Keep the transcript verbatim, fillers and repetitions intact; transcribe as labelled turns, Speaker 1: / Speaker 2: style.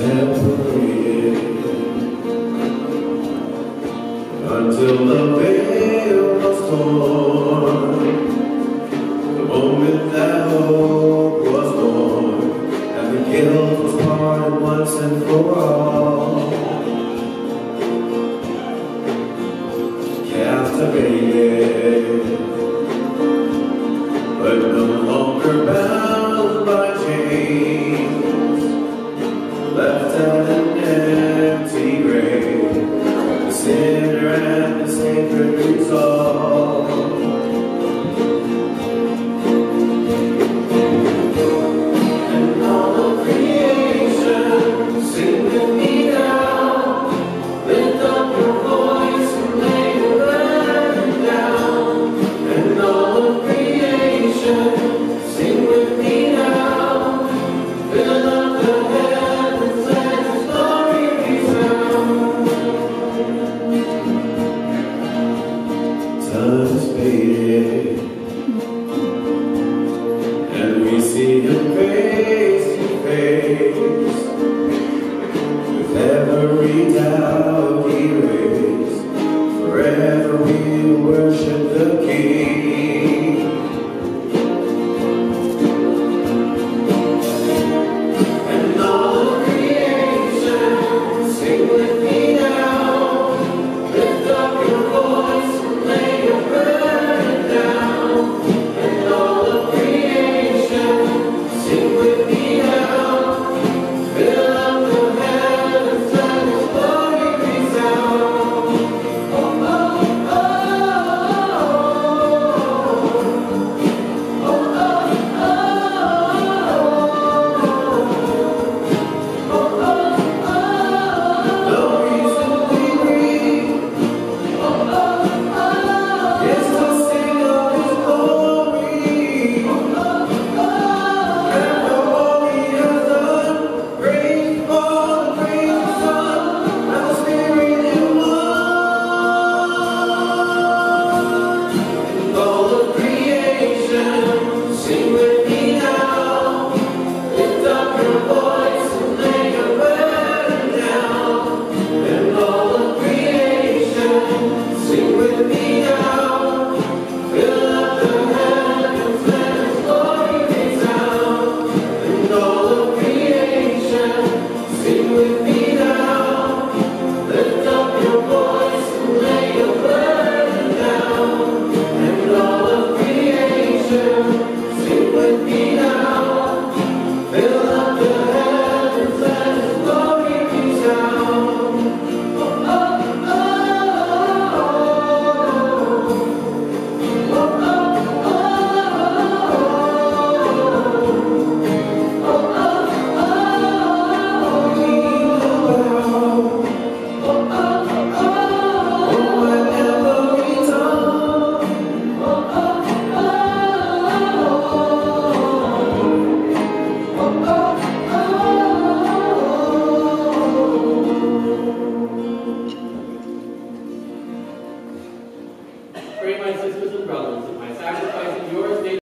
Speaker 1: separated until the veil was torn. The moment that hope was born, and the guilt was parted once and for all. Captivated, but no longer bound by chains, left at an empty grave, the sinner and the sacred resolve. And all of creation, sing with me now, lift up your voice and lay your burden down. And all of creation, sing with me now, fill up the heavens, let His glory resound. Time is faded, and we see Him face to face, with every doubt erased. Forever we worship the King. And all of creation, sing with me now, lift up your voice and lay your burden down. And all of creation, sing with me now, fill up the heavens, let His glory resound. Oh, oh, oh, oh, oh, oh, oh, oh, no reason we grieve. Oh, oh, oh, yes, to sing of His glory. Oh, oh, oh, and for all He has done, praise Father, praise the Son, and the Spirit in one. And all of creation, sing with me now, lift up your voice and lay your burden down. And all of creation, sing with me now, fill up the heavens, let His glory resound. And all of creation, sing with me